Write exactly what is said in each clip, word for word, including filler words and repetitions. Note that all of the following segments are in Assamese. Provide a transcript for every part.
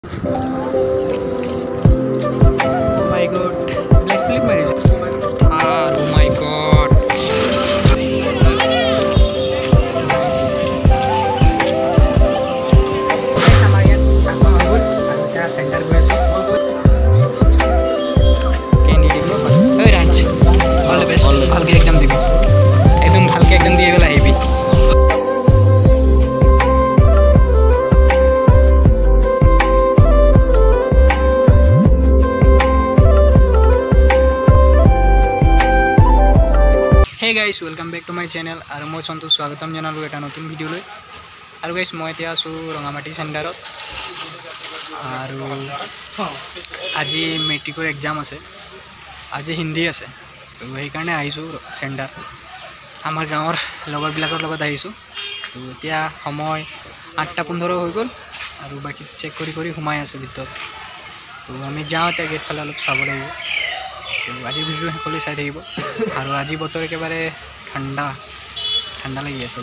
Oh my god, black flip marriage. Ah, oh my god. All the best. ভালকে এক্সাম দিবি একদম ভালকে এক্সাম দিয়ে গেলে আহিবি Hey guys, welcome back to my channel. আৰু মই সন্তোষ স্বাগতম জনালো এটা নতুন ভিডিঅ'লৈ আৰু গাইস মই এতিয়া আছো ৰঙামাটি চেণ্টাৰত আৰু আজি মেট্ৰিকৰ এক্সাম আছে আজি হিন্দী আছে তো সেইকাৰণে আহিছোঁ চেণ্টাৰ আমাৰ গাঁৱৰ লগৰবিলাকৰ লগত আহিছোঁ তো এতিয়া সময় আঠটা পোন্ধৰ হৈ গ'ল আৰু বাকী চেক কৰি কৰি সোমাই আছোঁ ভিতৰত তো আমি যাওঁ এতিয়া গেট ফালে অলপ চাব লাগিব তো আজিৰ ভিডিঅ' সকলোৱে চাই থাকিব আৰু আজি বতৰ একেবাৰে ঠাণ্ডা ঠাণ্ডা লাগি আছে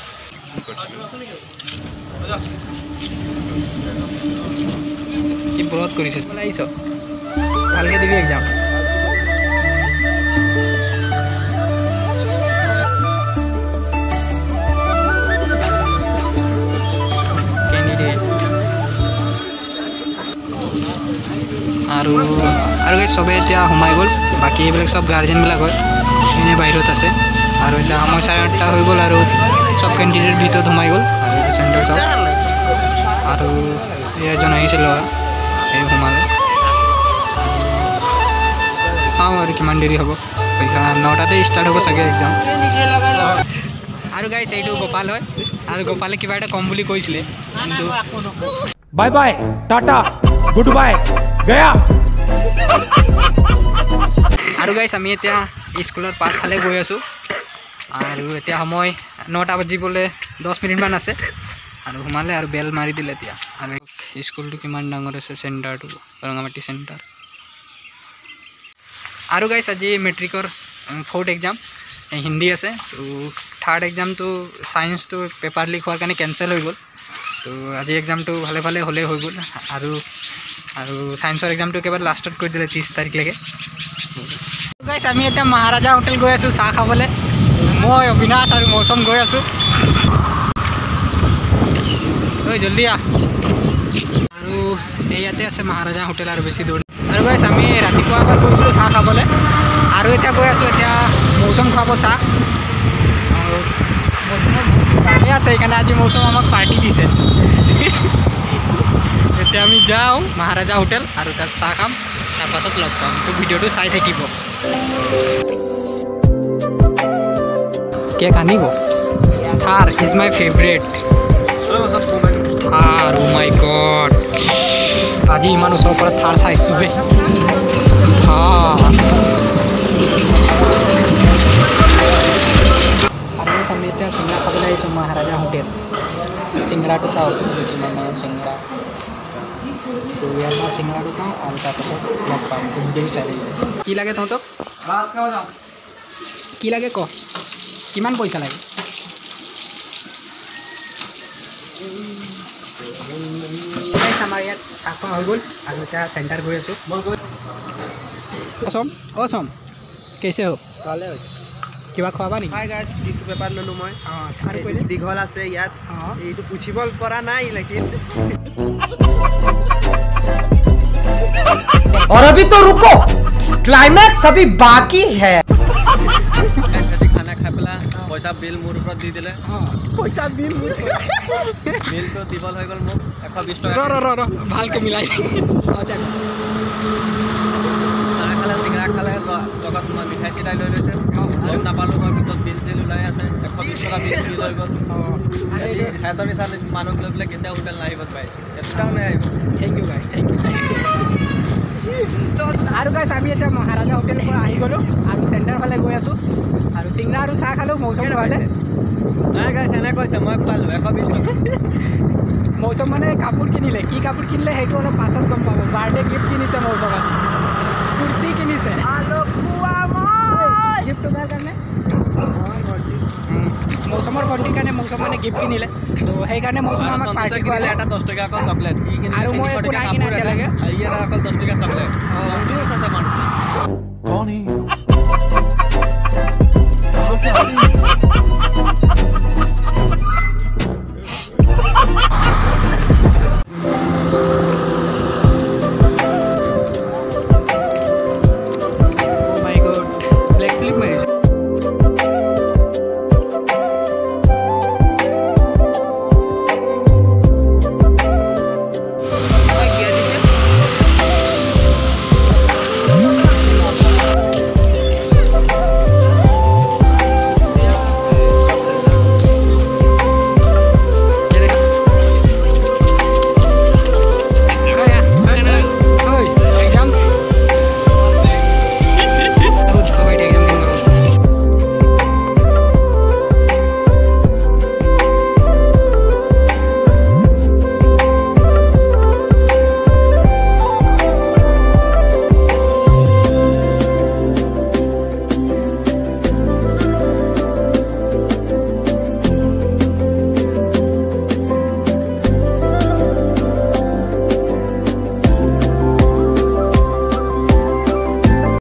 কি ব্ৰত কৰিছে আহিছ ভালকৈ দিবি এক্সাম আৰু আৰু এই চবে এতিয়া সোমাই গ'ল বাকী এইবিলাক চব গাৰ্জেনবিলাক হয় এনে বাহিৰত আছে আৰু এতিয়া সময় চাৰে আঠটা হৈ গ'ল আৰু চব কেণ্ডিডেট ভিতৰত সোমাই গ'ল আৰু এইটো চেণ্টাৰ চব আৰু এজন আহিছিল ল'ৰা এই সোমালে চাওঁ আৰু কিমান দেৰি হ'ব নটাতে ষ্টাৰ্ট হ'ব চাগে এক্সাম আৰু গাইছ এইটো গোপাল হয় আৰু গোপালে কিবা এটা কম বুলি কৈছিলে কিন্তু bye bye tata good bye গয়া আৰু গাইছ আমি এতিয়া স্কুলৰ পাছফালে গৈ আছোঁ আৰু এতিয়া সময় নটা বাজিবলৈ দহ মিনিটমান আছে আৰু সোমালে আৰু বেল মাৰি দিলে এতিয়া আৰু স্কুলটো কিমান ডাঙৰ আছে চেণ্টাৰটো ৰঙামাটি চেণ্টাৰ আৰু গাইছ আজি মেট্ৰিকৰ ফ'ৰ্থ এক্সাম হিন্দী আছে তো থাৰ্ড এক্সামটো ছায়েন্সটো পেপাৰ লিক হোৱাৰ কাৰণে কেঞ্চেল হৈ গ'ল তো আজি এক্সামটো ভালে ভালে হ'লেই হৈ গ'ল আৰু আৰু ছায়েন্সৰ এক্সামটো একেবাৰে লাষ্টত কৰি দিলে ত্ৰিছ তাৰিখলৈকে গাইছ আমি এতিয়া মহাৰাজা হোটেল গৈ আছোঁ চাহ খাবলৈ মই অবিনাশ আৰু মৌচম গৈ আছোঁ ঐ জল্দি আহ আৰু এই ইয়াতে আছে মহাৰাজা হোটেল আৰু বেছি দূৰ আৰু গাইছ আমি ৰাতিপুৱা এবাৰ গৈছিলোঁ চাহ খাবলৈ আৰু এতিয়া গৈ আছোঁ এতিয়া মৌচম খুৱাব চাহ আৰু মৌচমৰ কামেই আছে সেইকাৰণে আজি মৌচম আমাক পাৰ্টি দিছে এতিয়া আমি যাওঁ মহাৰাজা হোটেল আৰু তাত চাহ খাম তাৰপাছত লগ পাম তো ভিডিঅ'টো চাই থাকিব কেক আনিব থাৰ ইজ মাই ফেভৰেট থাৰ অ' মাই গড আজি ইমান ওচৰৰ পৰা থাৰ চাইছোঁ বে আৰু আমি এতিয়া চিংৰা খাবলৈ আহিছোঁ মহাৰাজা হোটেল চিংৰাটো চাওক মানে চিংৰা তো ইয়াৰ পৰা চিংৰাটো খাওঁ আৰু তাৰপাছত লগ পাম ভিডিঅ'টো চাই থাকিব কি লাগে তহঁতক কি লাগে ক কিমান পইচা লাগে আমাৰ ইয়াত চাহ খোৱা হৈ গ'ল আৰু এতিয়া চেণ্টাৰ গৈ আছোঁ অচম অচম কেছে হ'ব ভালে হৈছে কিবা খোৱাবা নেকি টিচু পেপাৰ ল'লোঁ মই অঁ দীঘল আছে ইয়াত এইটো পুছিব পৰা নাই লেকিন और अभी तो रुको क्लाइमैक्स अभी बाकी है খানা খাই পেলাই পইচা বিল মোৰ ওপৰত দি দিলে পইচা বিল বিলটো দিবল হৈ গ'ল মোক এশ বিছ টকা ভালকৈ মিলাই চাহ খালে চিঙৰা খালে লগত মই মিঠাই চিঠাই লৈ লৈছে গম নাপালোঁ মই পিছত বিল চিল ওলাই আছে এশ বিছ টকা বিল বিল হৈ গ'ল সিহঁতৰ নিচিনা মানুহ লৈ পেলাই কেতিয়াও হোটেল নাহিব পাই কেতিয়াও নাহিব thank you guys thank you আৰু গাইছ আমি এতিয়া মহাৰাজা হোটেলৰ পৰা আহি গ'লোঁ আৰু চেণ্টাৰ ফালে গৈ আছোঁ আৰু চিংৰা আৰু চাহ খালোঁ মৌচম খোৱালে নাই গাইছ এনে কৈছে মই খোৱালোঁ এশ বিছ টকা মৌচম মানে কাপোৰ কিনিলে কি কাপোৰ কিনিলে সেইটো অলপ পাছত গম পাব বাৰ্থডে গিফ্ট কিনিছে মৌচম আজি কুৰ্তি কিনিছে গিফ্টটো কাৰ কাৰণে মৌচুমৰ ভণ্টিৰ কাৰণে মৌচুম মানে গিফ্ট কিনিলে তো সেইকাৰণে মৌচুম আমাক পাৰ্টি কৰালে এটা দহ টকা অকল চকলেট আৰু মই একো নাই কিনা এতিয়ালৈকে ই এটা অকল দহ টকা চকলেট আছে মানুহ